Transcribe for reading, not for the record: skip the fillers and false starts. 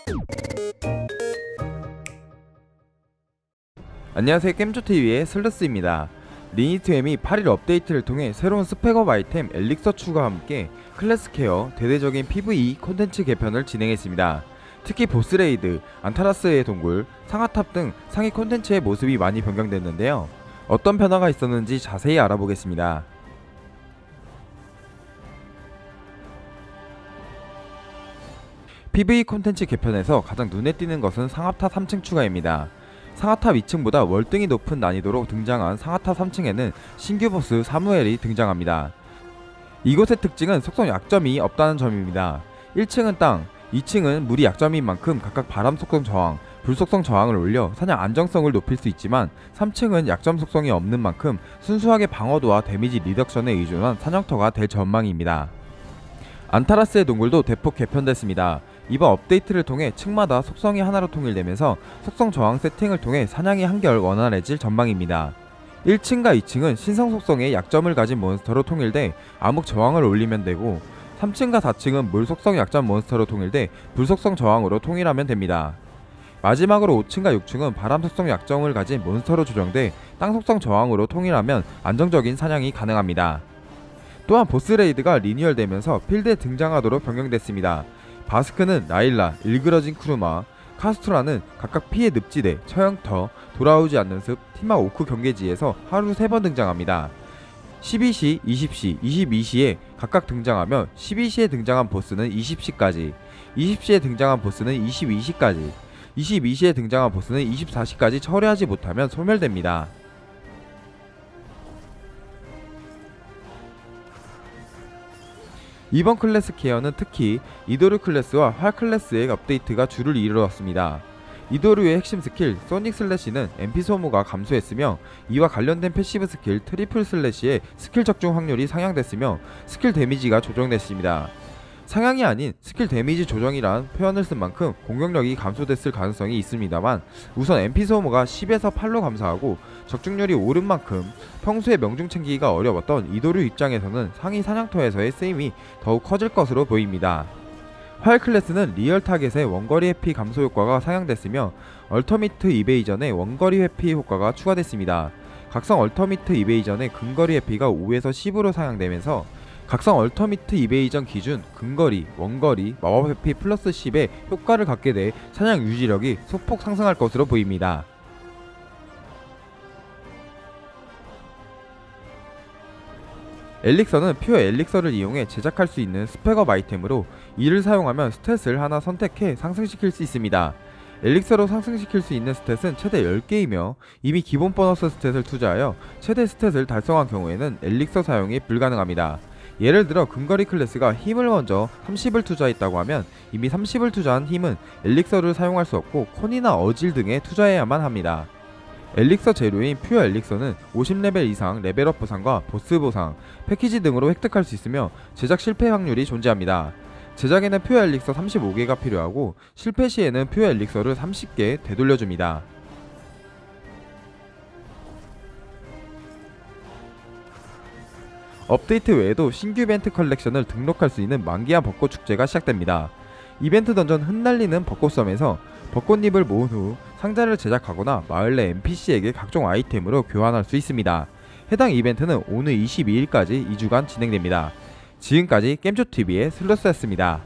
안녕하세요, 겜조TV의 슬러스입니다. 리니트엠이 8일 업데이트를 통해 새로운 스펙업 아이템 엘릭서 추가와 함께 클래스 케어, 대대적인 PVE 콘텐츠 개편을 진행했습니다. 특히 보스레이드, 안타라스의 동굴, 상하탑 등 상위 콘텐츠의 모습이 많이 변경됐는데요. 어떤 변화가 있었는지 자세히 알아보겠습니다. PVE 콘텐츠 개편에서 가장 눈에 띄는 것은 상하탑 3층 추가입니다. 상하탑 2층보다 월등히 높은 난이도로 등장한 상하탑 3층에는 신규 보스 사무엘이 등장합니다. 이곳의 특징은 속성 약점이 없다는 점입니다. 1층은 땅, 2층은 물이 약점인 만큼 각각 바람 속성 저항, 불 속성 저항을 올려 사냥 안정성을 높일 수 있지만 3층은 약점 속성이 없는 만큼 순수하게 방어도와 데미지 리덕션에 의존한 사냥터가 될 전망입니다. 안타라스의 동굴도 대폭 개편됐습니다. 이번 업데이트를 통해 층마다 속성이 하나로 통일되면서 속성 저항 세팅을 통해 사냥이 한결 원활해질 전망입니다. 1층과 2층은 신성 속성의 약점을 가진 몬스터로 통일돼 암흑 저항을 올리면 되고 3층과 4층은 물 속성 약점 몬스터로 통일돼 불 속성 저항으로 통일하면 됩니다. 마지막으로 5층과 6층은 바람 속성 약점을 가진 몬스터로 조정돼 땅 속성 저항으로 통일하면 안정적인 사냥이 가능합니다. 또한 보스레이드가 리뉴얼되면서 필드에 등장하도록 변경됐습니다. 바스크는 나일라, 일그러진 쿠르마, 카스토라는 각각 피해 늪지대, 처형터, 돌아오지 않는 습, 티마 오크 경계지에서 하루 3번 등장합니다. 12시, 20시, 22시에 각각 등장하며 12시에 등장한 보스는 20시까지, 20시에 등장한 보스는 22시까지, 22시에 등장한 보스는 24시까지 처리하지 못하면 소멸됩니다. 이번 클래스 케어는 특히 이도류 클래스와 활 클래스의 업데이트가 주를 이루었습니다. 이도류의 핵심 스킬 소닉 슬래시는 MP 소모가 감소했으며 이와 관련된 패시브 스킬 트리플 슬래시의 스킬 적중 확률이 상향됐으며 스킬 데미지가 조정됐습니다. 상향이 아닌 스킬 데미지 조정이란 표현을 쓴 만큼 공격력이 감소됐을 가능성이 있습니다만 우선 MP 소모가 10에서 8로 감소하고 적중률이 오른 만큼 평소에 명중 챙기기가 어려웠던 이도류 입장에서는 상위 사냥터에서의 쓰임이 더욱 커질 것으로 보입니다. 활 클래스는 리얼 타겟의 원거리 회피 감소 효과가 상향됐으며 얼터미트 이베이전의 원거리 회피 효과가 추가됐습니다. 각성 얼터미트 이베이전의 근거리 회피가 5에서 10으로 상향되면서 각성 얼터미트 이베이전 기준 근거리, 원거리, 마법 회피 플러스 10의 효과를 갖게 돼 사냥 유지력이 소폭 상승할 것으로 보입니다. 엘릭서는 퓨어 엘릭서를 이용해 제작할 수 있는 스펙업 아이템으로 이를 사용하면 스탯을 하나 선택해 상승시킬 수 있습니다. 엘릭서로 상승시킬 수 있는 스탯은 최대 10개이며 이미 기본 보너스 스탯을 투자하여 최대 스탯을 달성한 경우에는 엘릭서 사용이 불가능합니다. 예를 들어 근거리 클래스가 힘을 먼저 30을 투자했다고 하면 이미 30을 투자한 힘은 엘릭서를 사용할 수 없고 콘이나 어질 등에 투자해야만 합니다. 엘릭서 재료인 퓨어 엘릭서는 50레벨 이상 레벨업 보상과 보스 보상, 패키지 등으로 획득할 수 있으며 제작 실패 확률이 존재합니다. 제작에는 퓨어 엘릭서 35개가 필요하고 실패 시에는 퓨어 엘릭서를 30개 되돌려줍니다. 업데이트 외에도 신규 이벤트 컬렉션을 등록할 수 있는 만기한 벚꽃 축제가 시작됩니다. 이벤트 던전 흩날리는 벚꽃섬에서 벚꽃잎을 모은 후 상자를 제작하거나 마을 내 NPC에게 각종 아이템으로 교환할 수 있습니다. 해당 이벤트는 오늘 22일까지 2주간 진행됩니다. 지금까지 겜조TV의 슬러스였습니다.